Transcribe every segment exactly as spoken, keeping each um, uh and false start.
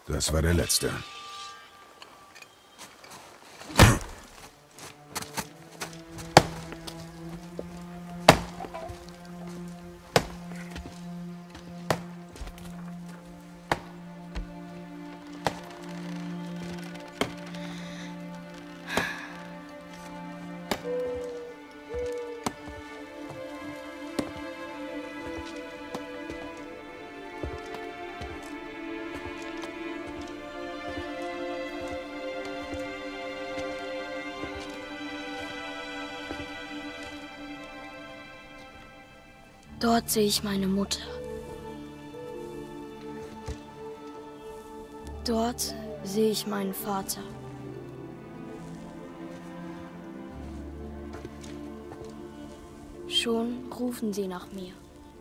Das war der letzte. Dort sehe ich meine Mutter. Dort sehe ich meinen Vater. Schon rufen sie nach mir.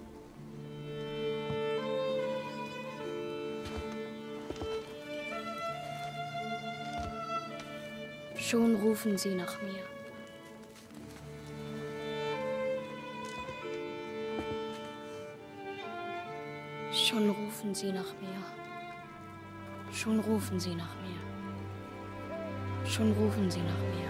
Schon rufen sie nach mir. Schon rufen sie nach mir. Schon rufen sie nach mir. Schon rufen sie nach mir.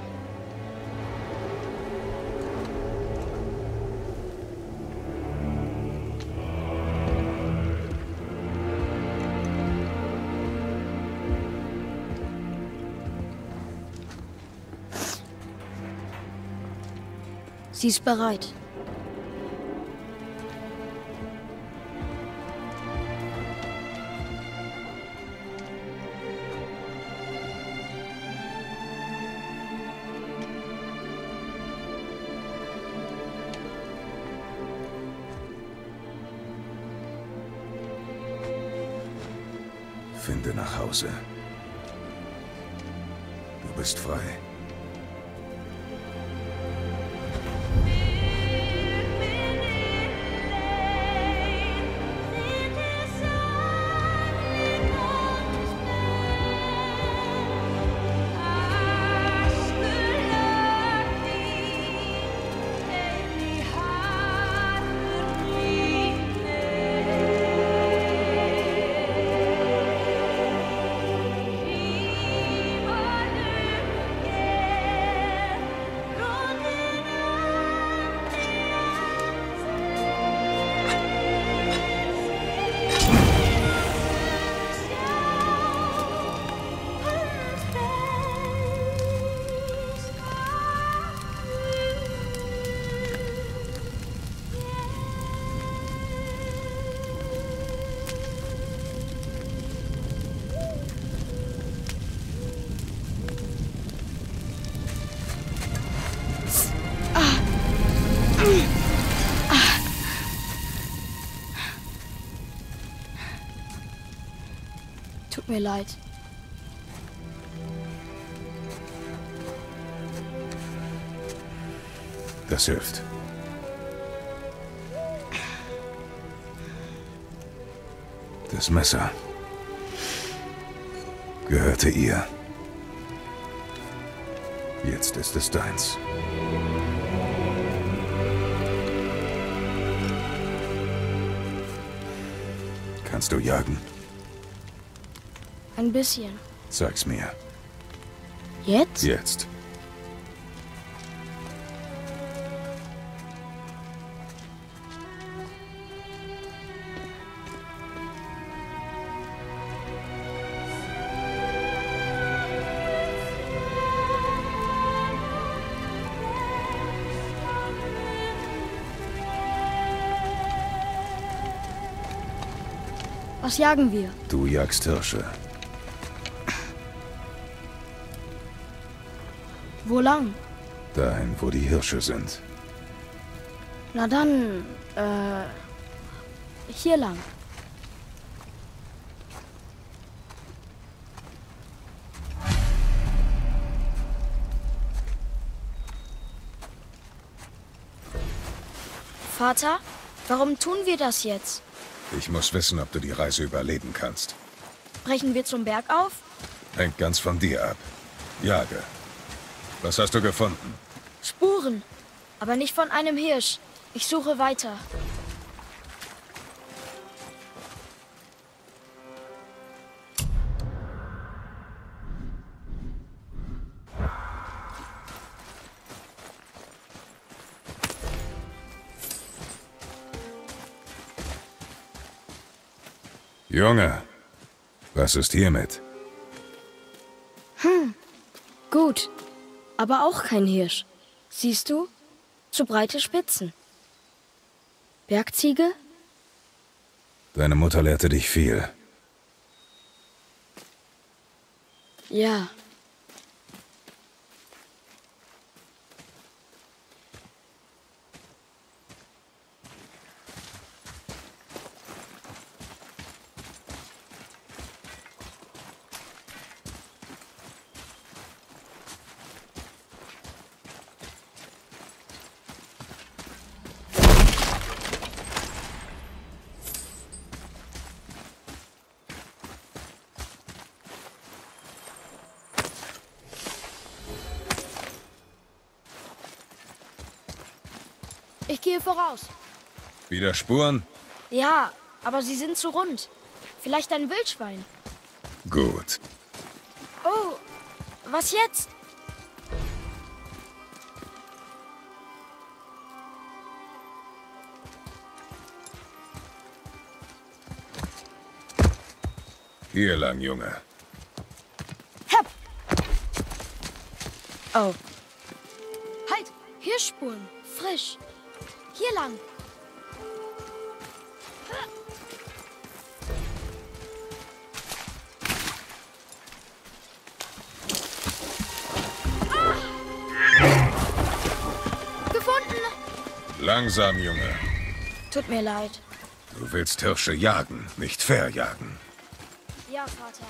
Sie ist bereit. Finde nach Hause. Du bist frei. Tut mir leid. Das hilft. Das Messer gehörte ihr. Jetzt ist es deins. Kannst du jagen? Ein bisschen. Zeig's mir. Jetzt? Jetzt. Was jagen wir? Du jagst Hirsche. Wo lang? Dahin, wo die Hirsche sind. Na dann, äh, hier lang. Vater, warum tun wir das jetzt? Ich muss wissen, ob du die Reise überleben kannst. Brechen wir zum Berg auf? Hängt ganz von dir ab. Jage. Was hast du gefunden? Spuren, aber nicht von einem Hirsch. Ich suche weiter. Junge, was ist hiermit? Hm, gut. Aber auch kein Hirsch. Siehst du? Zu breite Spitzen. Bergziege? Deine Mutter lehrte dich viel. Ja. Ich gehe voraus. Wieder Spuren? Ja, aber sie sind zu rund. Vielleicht ein Wildschwein. Gut. Oh, was jetzt? Hier lang, Junge. Hepp! Oh. Halt! Hirschspuren. Frisch. Hier lang. Ah! Gefunden! Langsam, Junge. Tut mir leid. Du willst Hirsche jagen, nicht verjagen. Ja, Vater.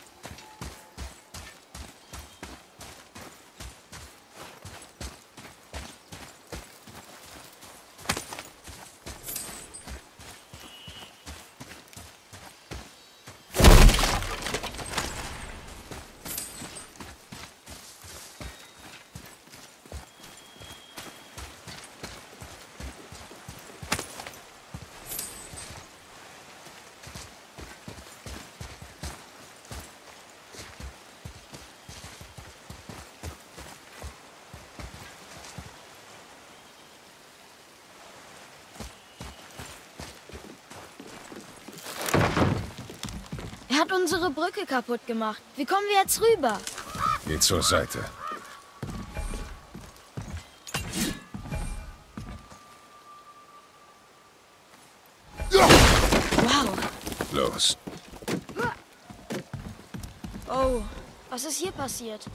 Er hat unsere Brücke kaputt gemacht. Wie kommen wir jetzt rüber? Geh zur Seite. Wow. Los. Oh, was ist hier passiert?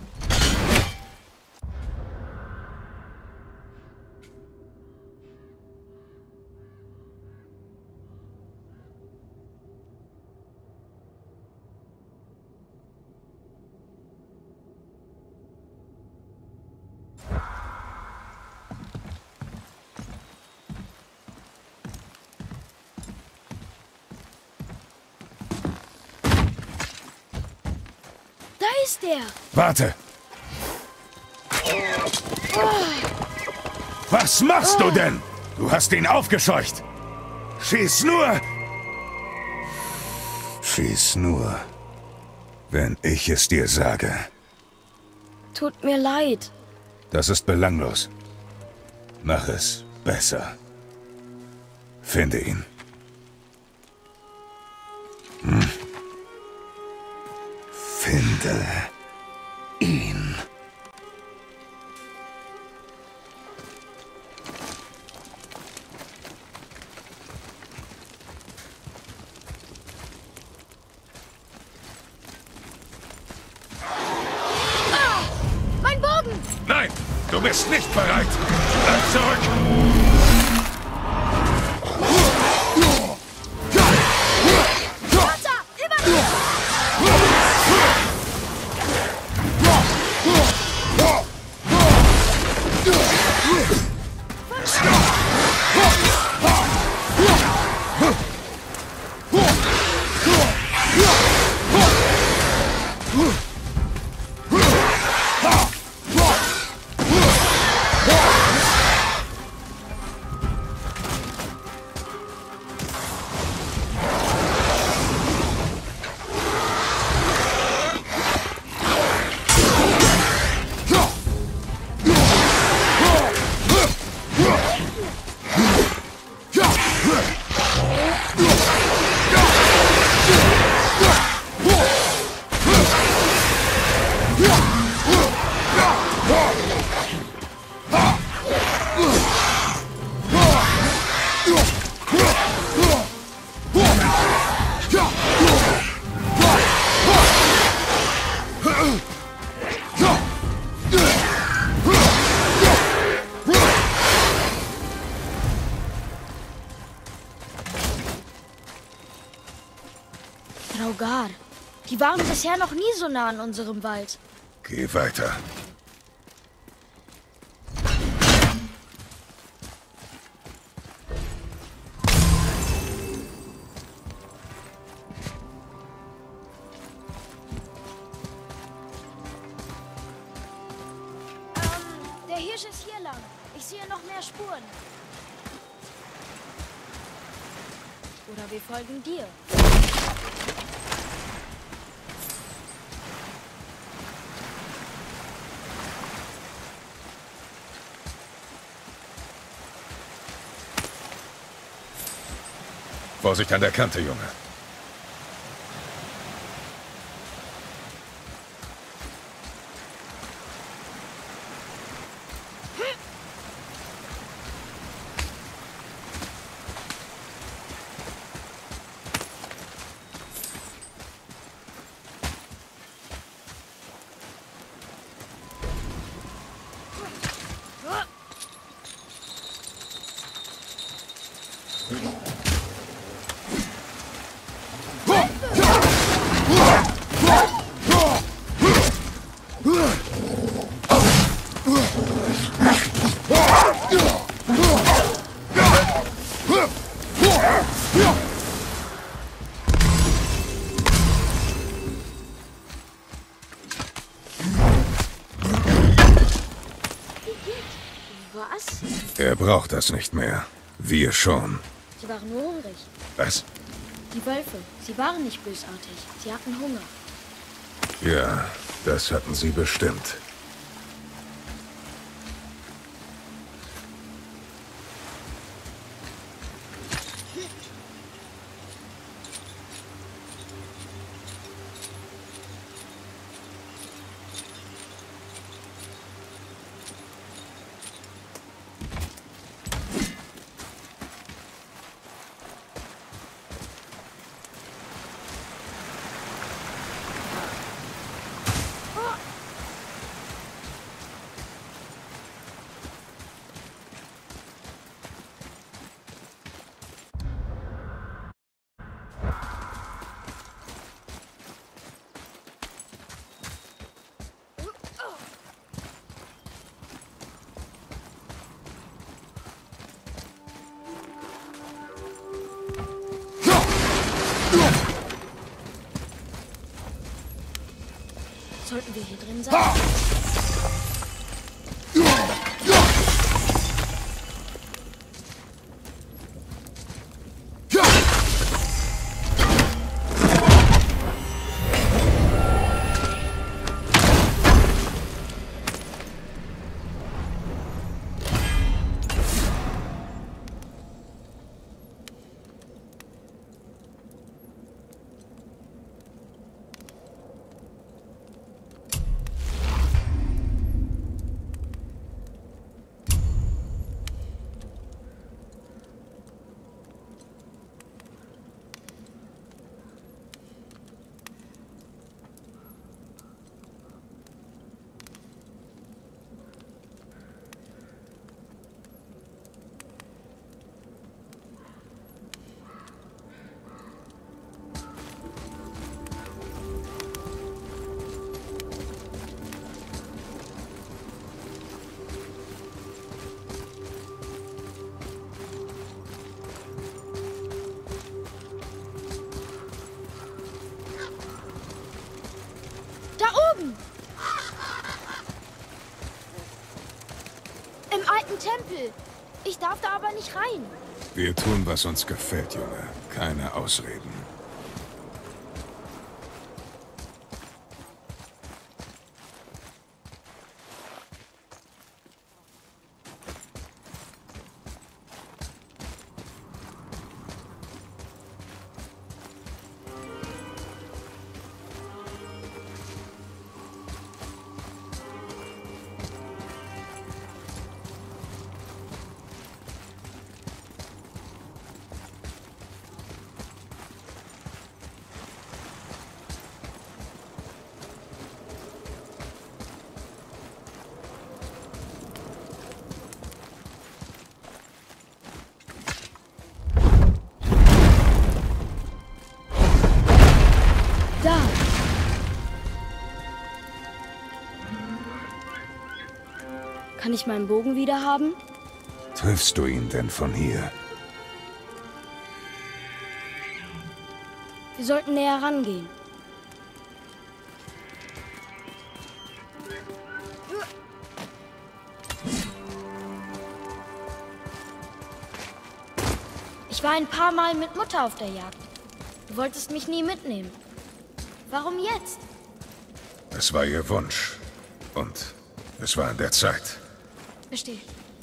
Da ist er. Warte! Was machst du denn? Du hast ihn aufgescheucht! Schieß nur! Schieß nur, wenn ich es dir sage. Tut mir leid. Das ist belanglos. Mach es besser. Finde ihn. Hm. Finde ihn. Ah, mein Bogen! Nein, du bist nicht bereit. Bleib zurück. Vater, über mich! Draugar. Die waren bisher noch nie so nah an unserem Wald. Geh weiter. Der Hirsch ist hier lang. Ich sehe noch mehr Spuren. Oder wir folgen dir. Vorsicht an der Kante, Junge. Was? Er braucht das nicht mehr. Wir schon. Sie waren nur hungrig. Was? Die Wölfe, sie waren nicht bösartig. Sie hatten Hunger. Ja, das hatten sie bestimmt. Sollten wir hier drin sein? Da oben! Im alten Tempel. Ich darf da aber nicht rein. Wir tun, was uns gefällt, Junge. Keine Ausreden. Kann ich meinen Bogen wieder haben? Triffst du ihn denn von hier? Wir sollten näher rangehen. Ich war ein paar Mal mit Mutter auf der Jagd. Du wolltest mich nie mitnehmen. Warum jetzt? Es war ihr Wunsch. Und es war an der Zeit. Verstehe.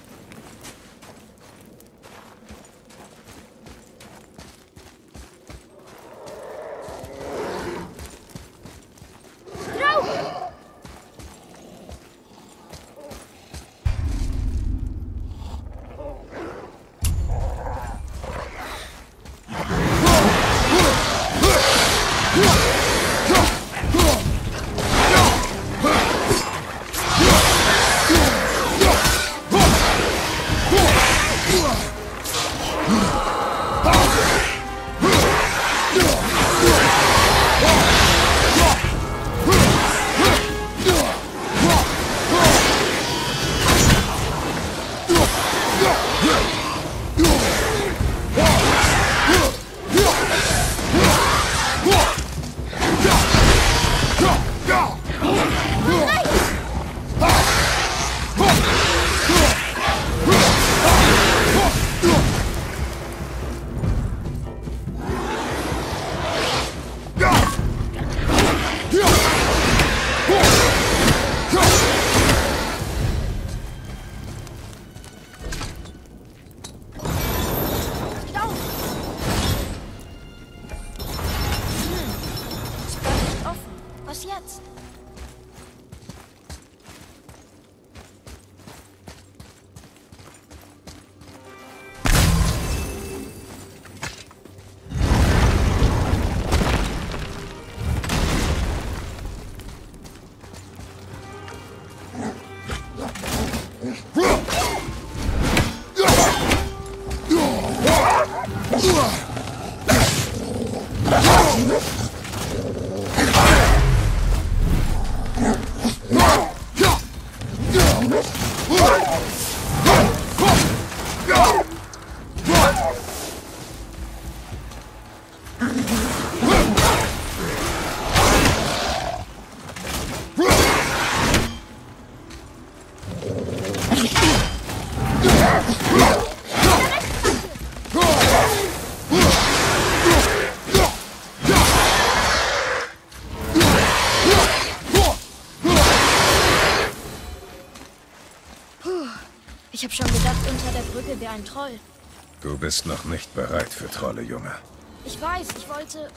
Ich habe schon gedacht, unter der Brücke wäre ein Troll. Du bist noch nicht bereit für Trolle, Junge. Ich weiß, ich wollte...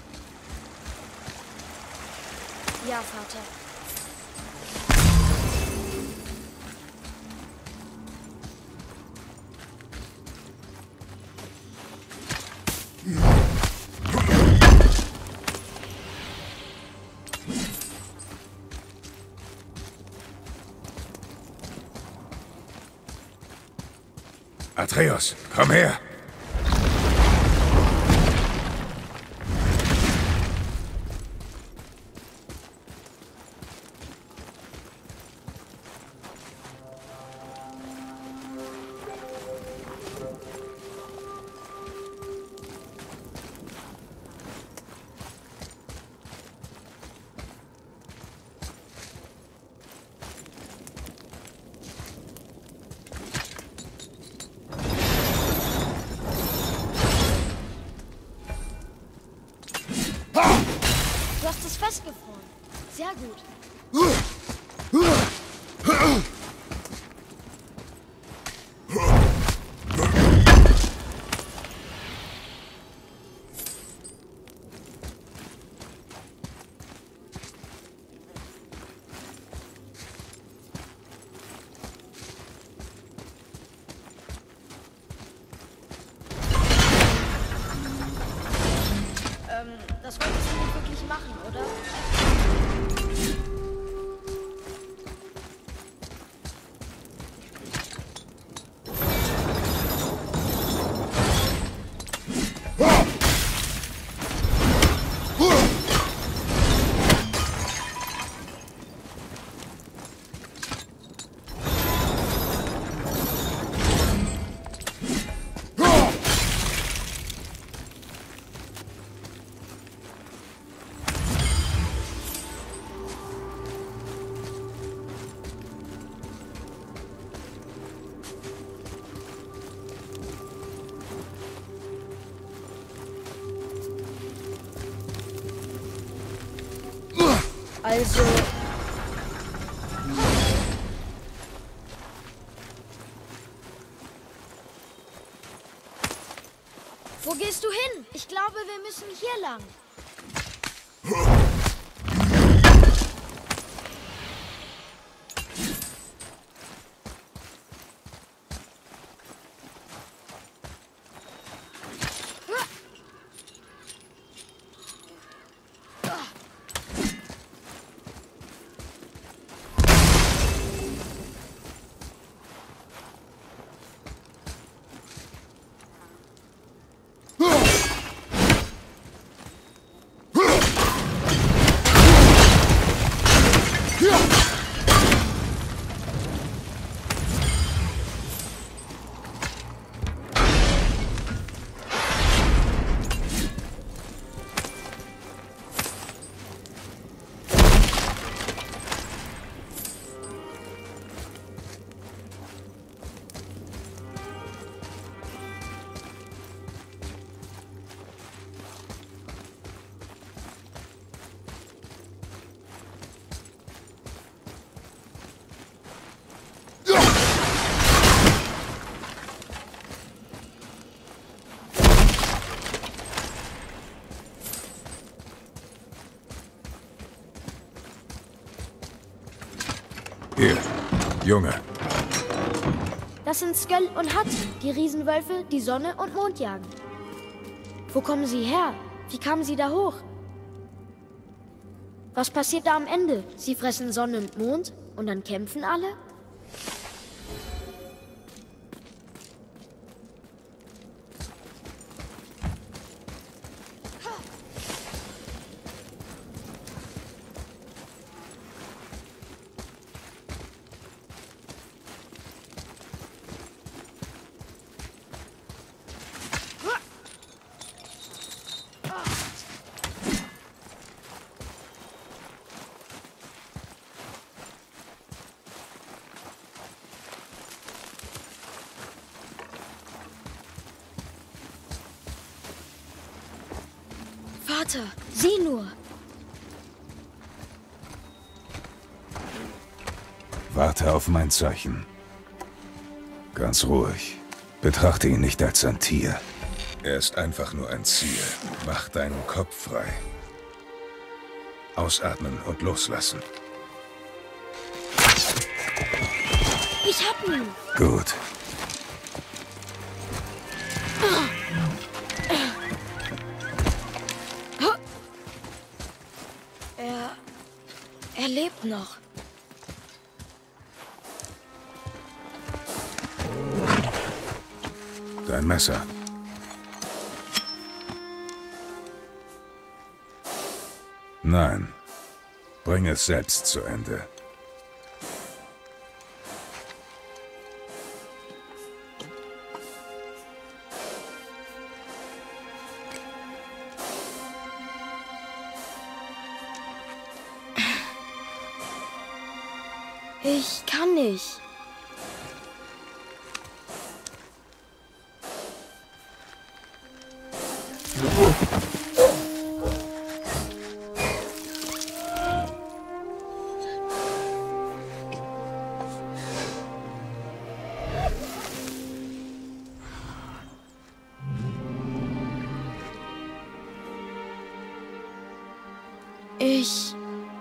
Ja, Vater. Atreus, komm her! Du hast es festgefroren. Sehr gut. Das wolltest du nicht wirklich machen, oder? Also... Wo gehst du hin? Ich glaube, wir müssen hier lang. Hier, Junge. Das sind Sköll und Hat, die Riesenwölfe, die Sonne und Mond jagen. Wo kommen sie her? Wie kamen sie da hoch? Was passiert da am Ende? Sie fressen Sonne und Mond und dann kämpfen alle? Vater, sieh nur! Warte auf mein Zeichen. Ganz ruhig. Betrachte ihn nicht als ein Tier. Er ist einfach nur ein Ziel. Mach deinen Kopf frei. Ausatmen und loslassen. Ich hab ihn! Gut. Er... er lebt noch. Dein Messer. Nein. Bring es selbst zu Ende. Ich kann nicht. Ich...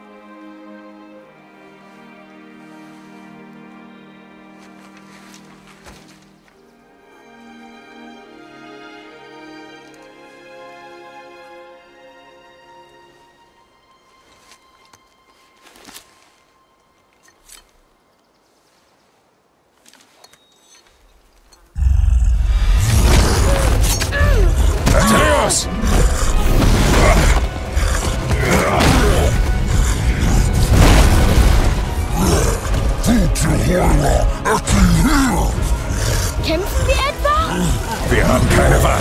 Atreus! Kämpfen wir etwa? Wir haben keine Wahl.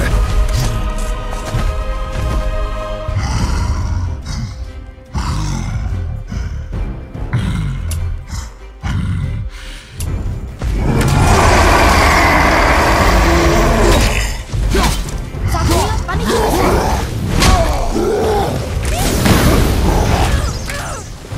Sag mir, wann ich...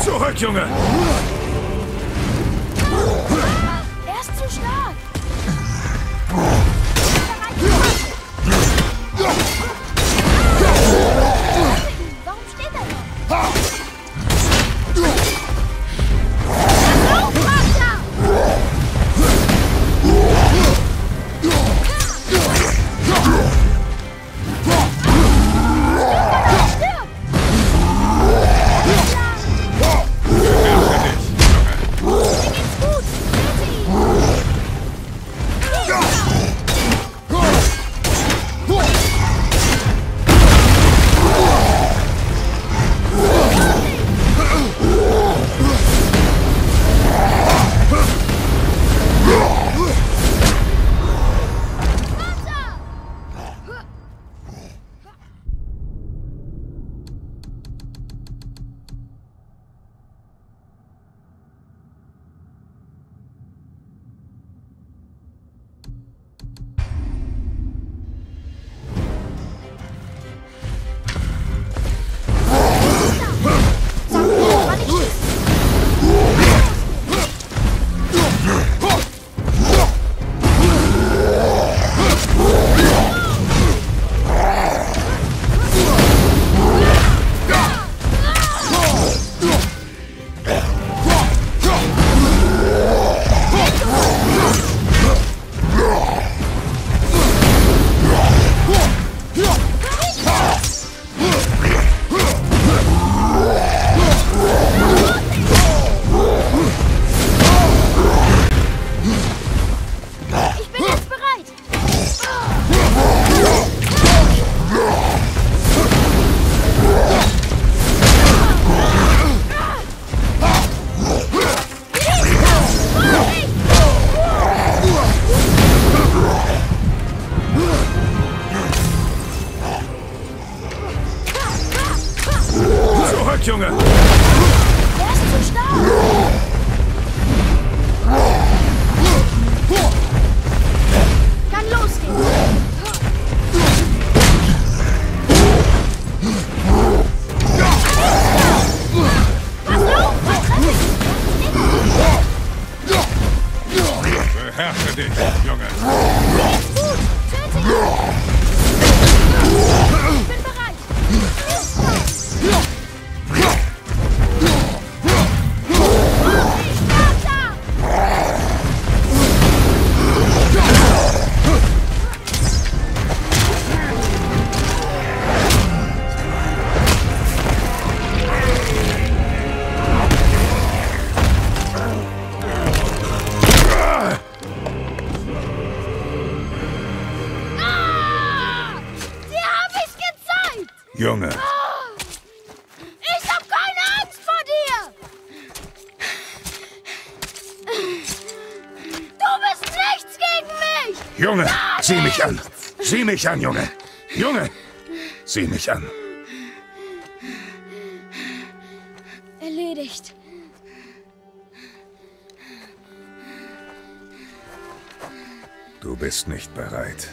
Zurück, Junge! Er ist zu stark! Warum steht er noch? Junge! Er ist zu stark! Kann losgehen! Was los? Beherrsche dich, Junge! Gut! Töte ihn! Ich bin bereit! Junge! Ich hab keine Angst vor dir! Du bist nichts gegen mich! Junge, Gar sieh mich an! nichts. Sieh mich an, Junge! Junge! Sieh mich an! Erledigt. Du bist nicht bereit.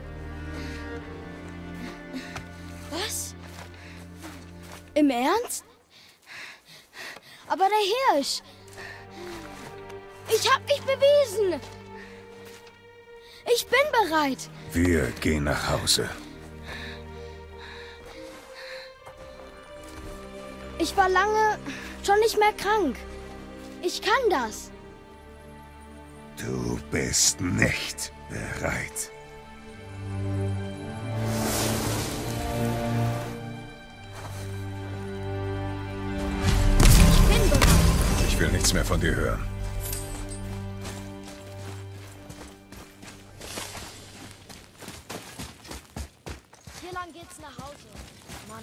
Was? Im Ernst? Aber der Hirsch... Ich hab mich bewiesen! Ich bin bereit! Wir gehen nach Hause. Ich war lange schon nicht mehr krank. Ich kann das. Du bist nicht bereit. Ich bin bereit. Ich will nichts mehr von dir hören. Hier lang geht's nach Hause. Mann.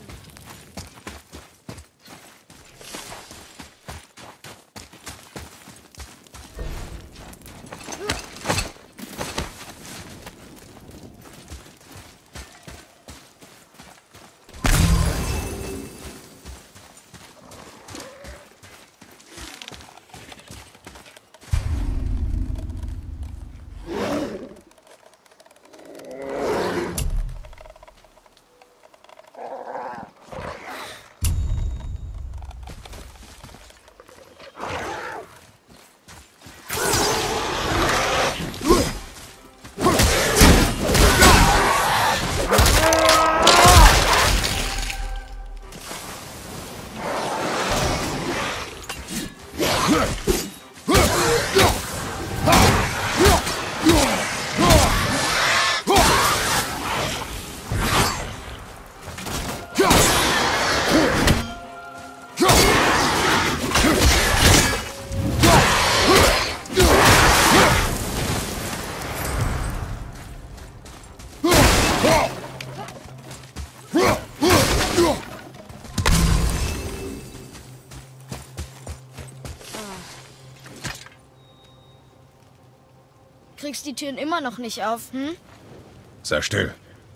Kriegst die Türen immer noch nicht auf, hm? Sei still.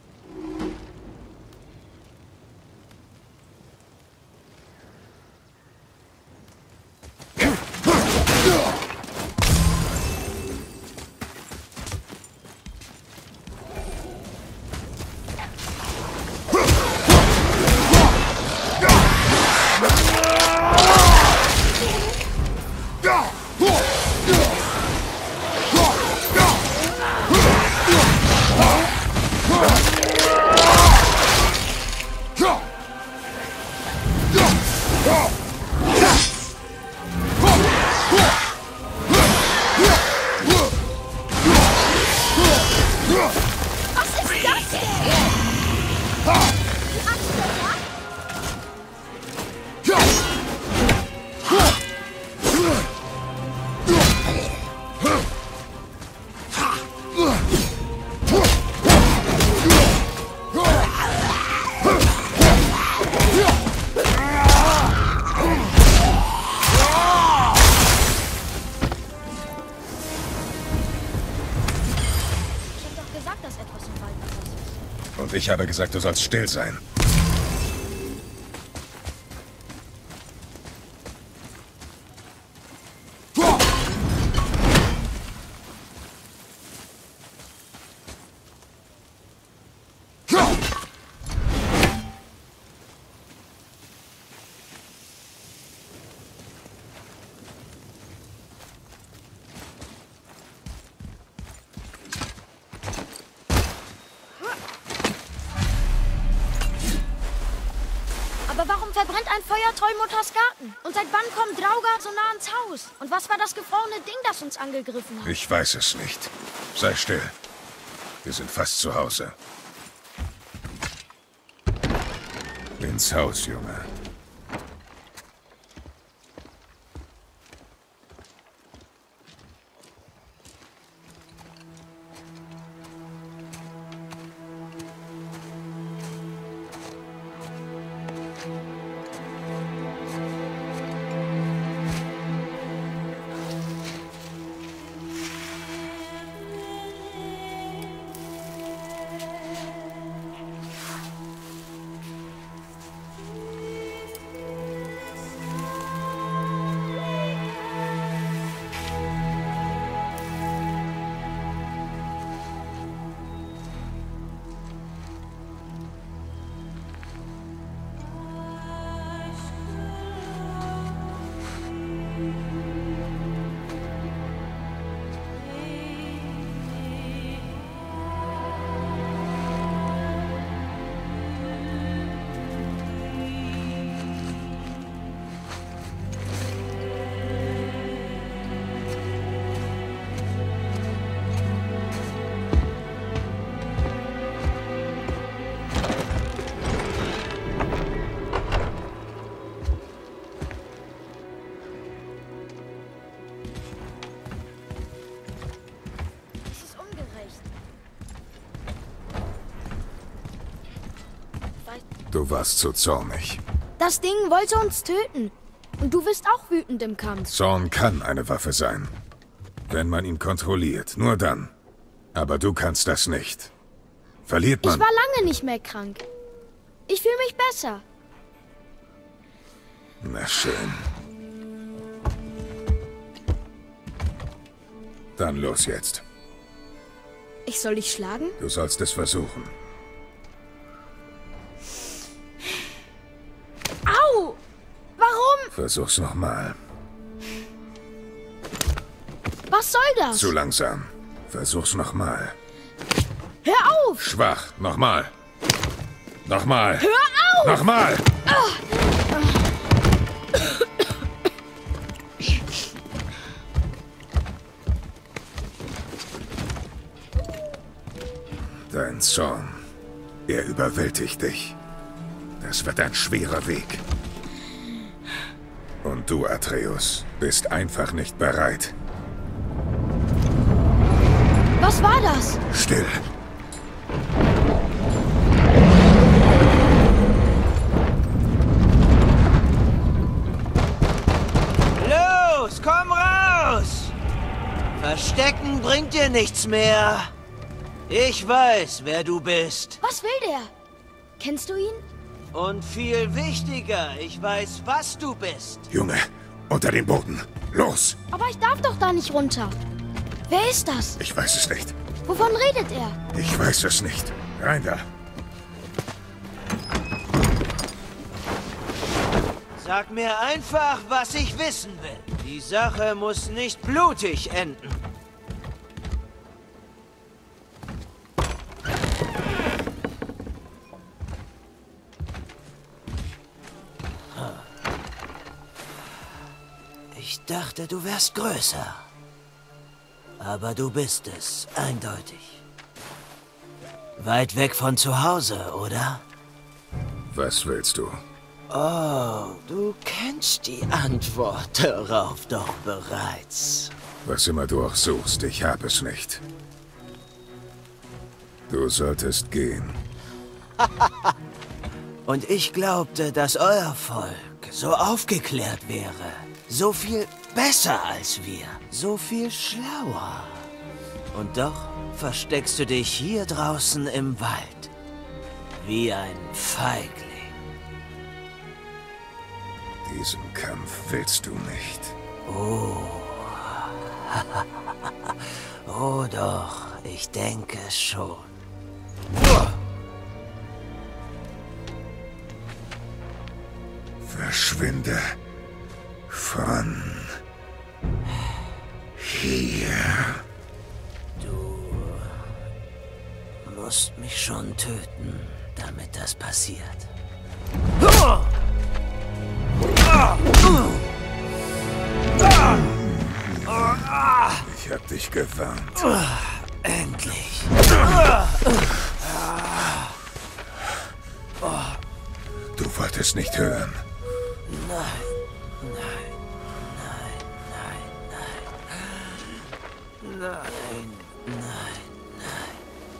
Und ich habe gesagt, du sollst still sein. Aber warum verbrennt ein Feuer Trollmutters Garten? Und seit wann kommt Draugr so nah ans Haus? Und was war das gefrorene Ding, das uns angegriffen hat? Ich weiß es nicht. Sei still. Wir sind fast zu Hause. Ins Haus, Junge. Du warst zu zornig. Das Ding wollte uns töten. Und du bist auch wütend im Kampf. Zorn kann eine Waffe sein. Wenn man ihn kontrolliert, nur dann. Aber du kannst das nicht. Verliert man... Ich war lange nicht mehr krank. Ich fühle mich besser. Na schön. Dann los jetzt. Ich soll dich schlagen? Du sollst es versuchen. Au! Warum? Versuch's nochmal. Was soll das? Zu langsam. Versuch's nochmal. Hör auf! Schwach. Nochmal. Nochmal. Hör auf! Nochmal! Zorn. Er überwältigt dich. Das wird ein schwerer Weg. Und du, Atreus, bist einfach nicht bereit. Was war das? Still. Los, komm raus! Verstecken bringt dir nichts mehr. Ich weiß, wer du bist. Was will der? Kennst du ihn? Und viel wichtiger, ich weiß, was du bist. Junge, unter den Boden. Los! Aber ich darf doch da nicht runter. Wer ist das? Ich weiß es nicht. Wovon redet er? Ich weiß es nicht. Rein da. Sag mir einfach, was ich wissen will. Die Sache muss nicht blutig enden. Ich dachte, du wärst größer. Aber du bist es, eindeutig. Weit weg von zu Hause, oder? Was willst du? Oh, du kennst die Antwort darauf doch bereits. Was immer du auch suchst, ich hab es nicht. Du solltest gehen. Und ich glaubte, dass euer Volk so aufgeklärt wäre. So viel besser als wir. So viel schlauer. Und doch versteckst du dich hier draußen im Wald. Wie ein Feigling. Diesen Kampf willst du nicht. Oh. Oh doch, ich denke schon. Verschwinde von hier. Du musst mich schon töten, damit das passiert. Ich hab dich gewarnt. Endlich. Du wolltest nicht hören. Nein, nein, nein, nein, nein. Nein, nein, nein.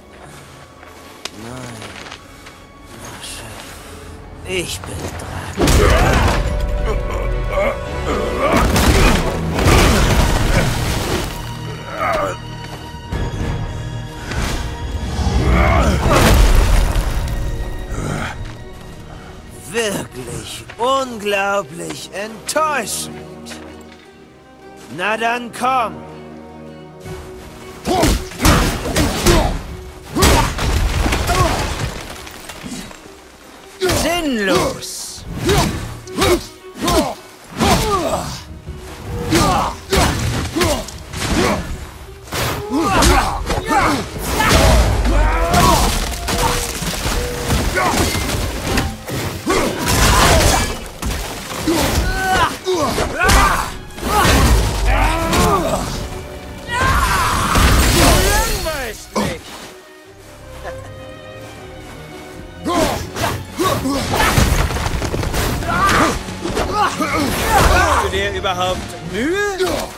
Nein. Na schön. Ich bin dran. Wirklich unglaublich enttäuschend. Na dann komm. Sinnlos. Hast du dir überhaupt Mühe?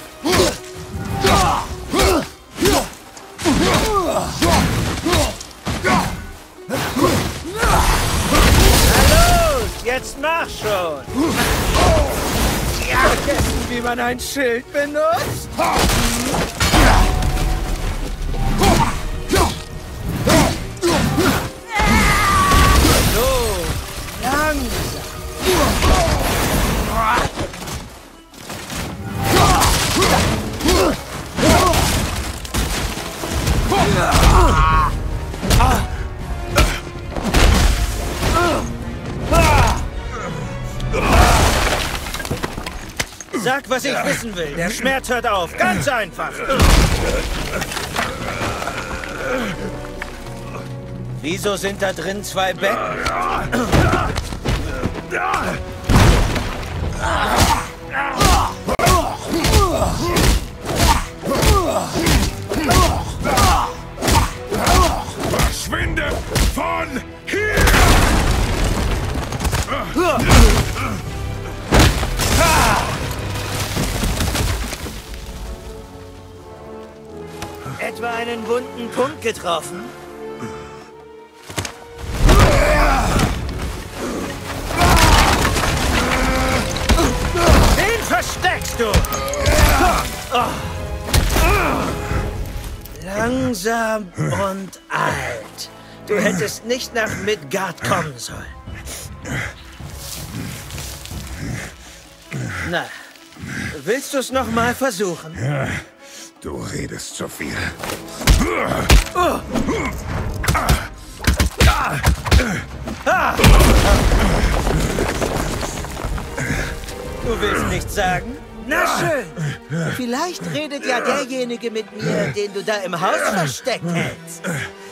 Na los, jetzt mach schon! Vergessen, wie man ein Schild benutzt? So, langsam. Sag, was ich wissen will. Der Schmerz hört auf. Ganz einfach. Wieso sind da drin zwei Betten? Verschwinde einen wunden Punkt getroffen? Den versteckst du! Langsam und alt. Du hättest nicht nach Midgard kommen sollen. Na, willst du es noch mal versuchen? Du redest zu viel. Du willst nichts sagen? Na schön. Vielleicht redet ja derjenige mit mir, den du da im Haus versteckt hältst.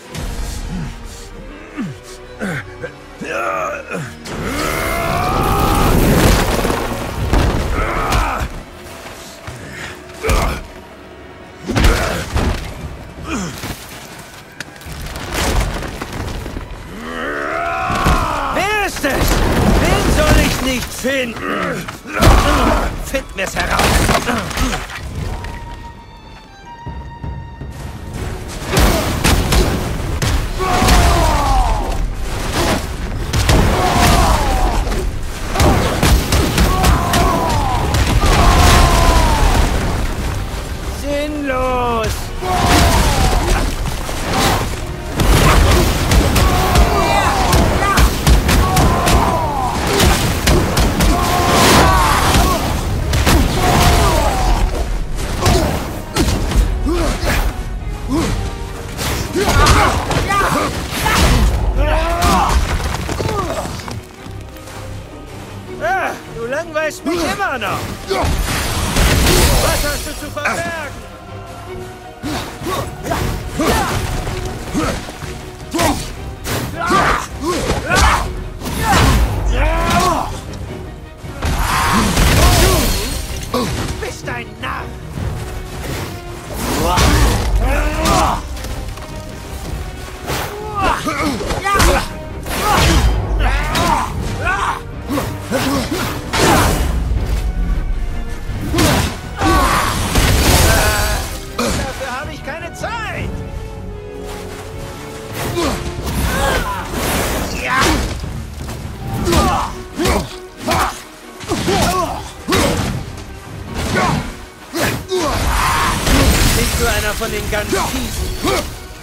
Wer ist es? Wen soll ich nicht finden? Find mir's heraus. Sinnlos. Ah, du langweilst mich immer noch. Was hast du zu verbergen? Du bist ein Narr. Dafür habe ich keine Zeit. Bist du einer von den ganz Fiesen?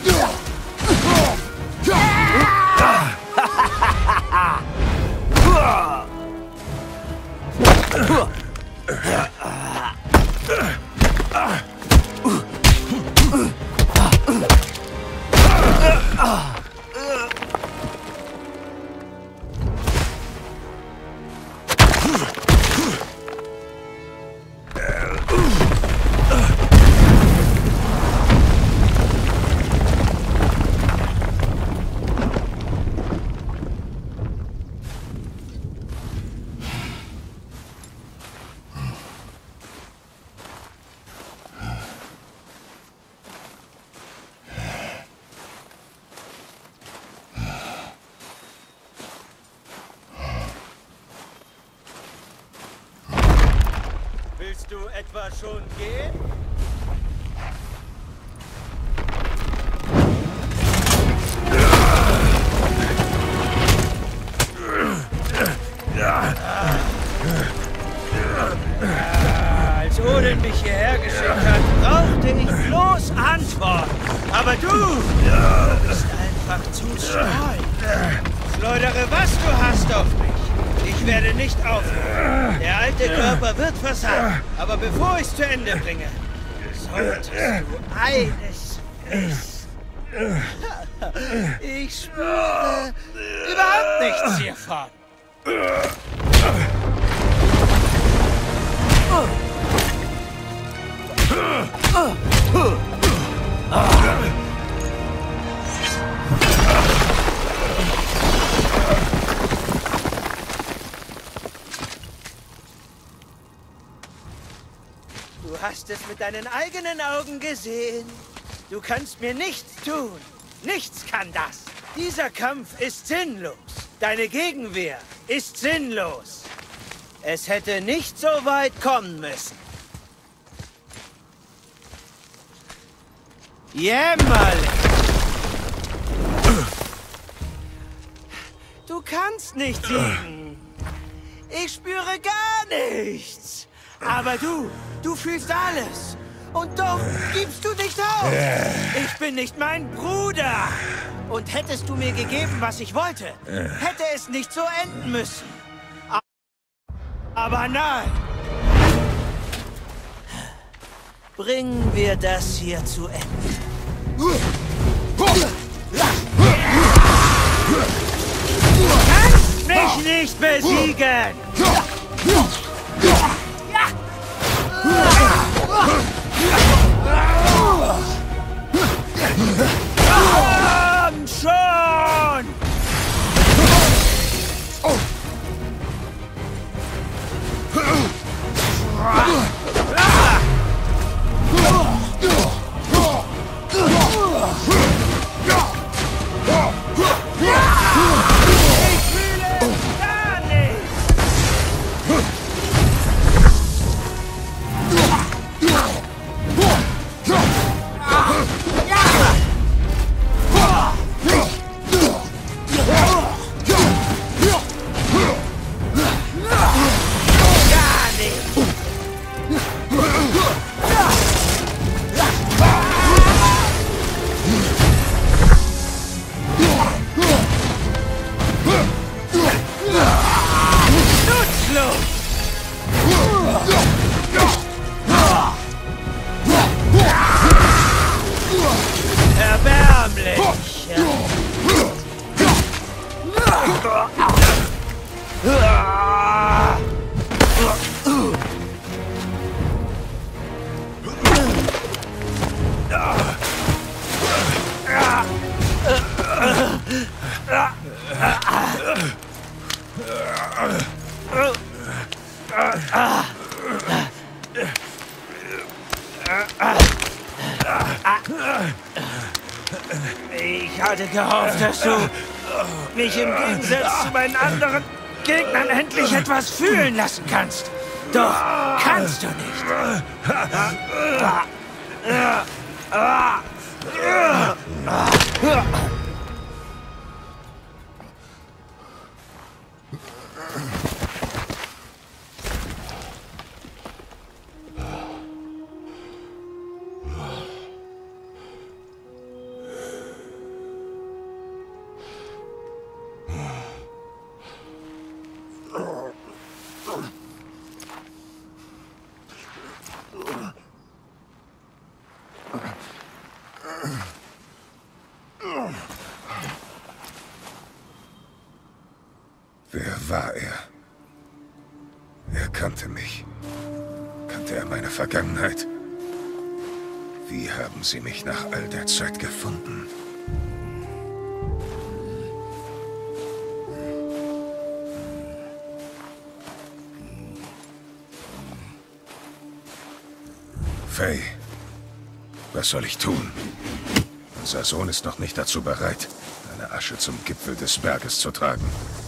Willst du etwa schon gehen? Als Odin mich hierher geschickt hat, brauchte ich bloß Antworten. Aber du, du bist einfach zu scheu. Schleudere, was du hast auf mich. Ich werde nicht aufhören. Der alte Körper wird versagen. Aber bevor ich es zu Ende bringe, solltest du eines wissen. Ich spüre überhaupt nichts hiervon. Du hast es mit deinen eigenen Augen gesehen. Du kannst mir nichts tun. Nichts kann das. Dieser Kampf ist sinnlos. Deine Gegenwehr ist sinnlos. Es hätte nicht so weit kommen müssen. Jämmerlich! Du kannst nicht siegen. Ich spüre gar nichts. Aber du, du fühlst alles. Und doch gibst du nicht auf. Ich bin nicht mein Bruder. Und hättest du mir gegeben, was ich wollte, hätte es nicht so enden müssen. Aber nein. Bringen wir das hier zu Ende. Du kannst mich nicht besiegen! Komm schon! Ich hatte gehofft, dass du mich im Gegensatz zu meinen anderen Gegnern endlich etwas fühlen lassen kannst. Doch kannst du nicht. Wer war er? Er kannte mich. Kannte er meine Vergangenheit? Wie haben sie mich nach all der Zeit gefunden? Faye, was soll ich tun? Unser Sohn ist noch nicht dazu bereit, eine Asche zum Gipfel des Berges zu tragen.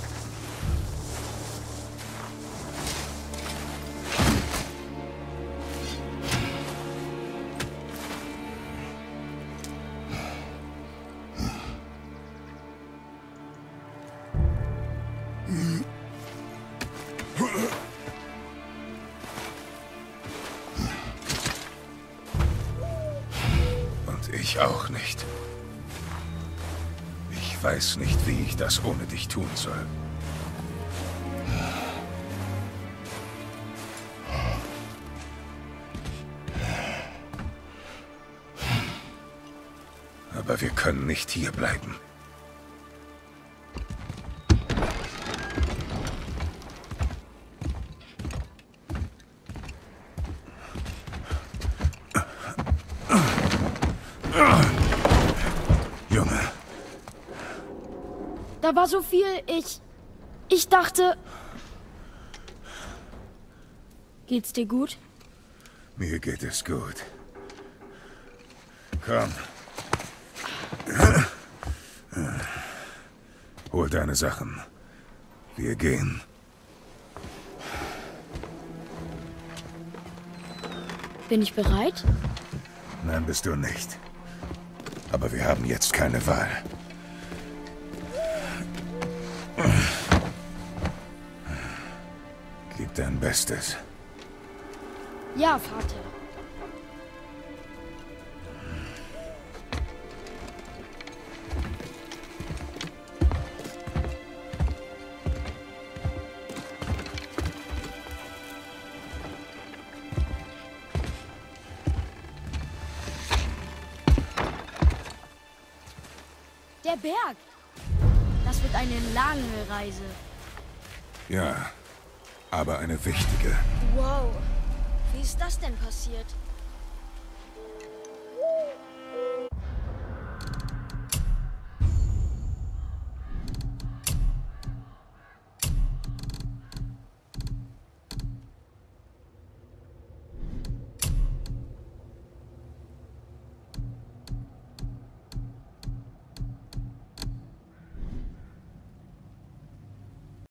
Ich auch nicht. Ich weiß nicht, wie ich das ohne dich tun soll. Aber wir können nicht hier bleiben. Junge. Da war so viel, ich... Ich dachte... Geht's dir gut? Mir geht es gut. Komm. Hol deine Sachen. Wir gehen. Bin ich bereit? Nein, bist du nicht. Aber wir haben jetzt keine Wahl. Gib dein Bestes. Ja, Vater. Der Berg. Das wird eine lange Reise. Ja, aber eine wichtige. Wow. Wie ist das denn passiert?